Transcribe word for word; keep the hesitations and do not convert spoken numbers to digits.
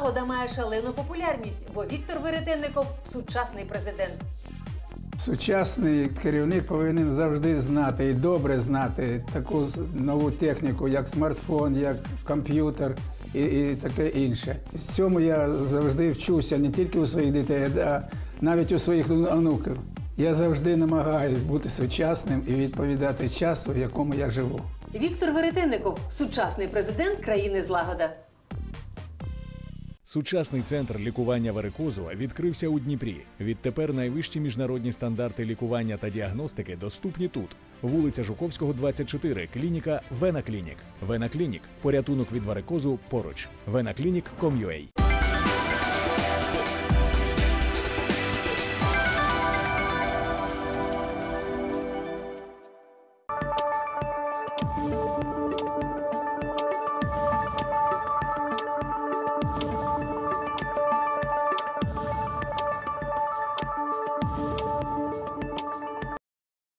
Злагода має шалену популярність, бо Віктор Веретенников – сучасний президент. Сучасний керівник повинен завжди знати і добре знати таку нову техніку, як смартфон, як комп'ютер і, і таке інше. В цьому я завжди вчуся не тільки у своїх дітей, а навіть у своїх онуків. Я завжди намагаюся бути сучасним і відповідати часу, в якому я живу. Віктор Веретенников – сучасний президент країни Злагода. Сучасний центр лікування варикозу відкрився у Дніпрі. Відтепер найвищі міжнародні стандарти лікування та діагностики доступні тут. Вулиця Жуковського, двадцять чотири, клініка Вена Клінік. Вена Клінік – порятунок від варикозу поруч. вена клінік крапка ком крапка ю а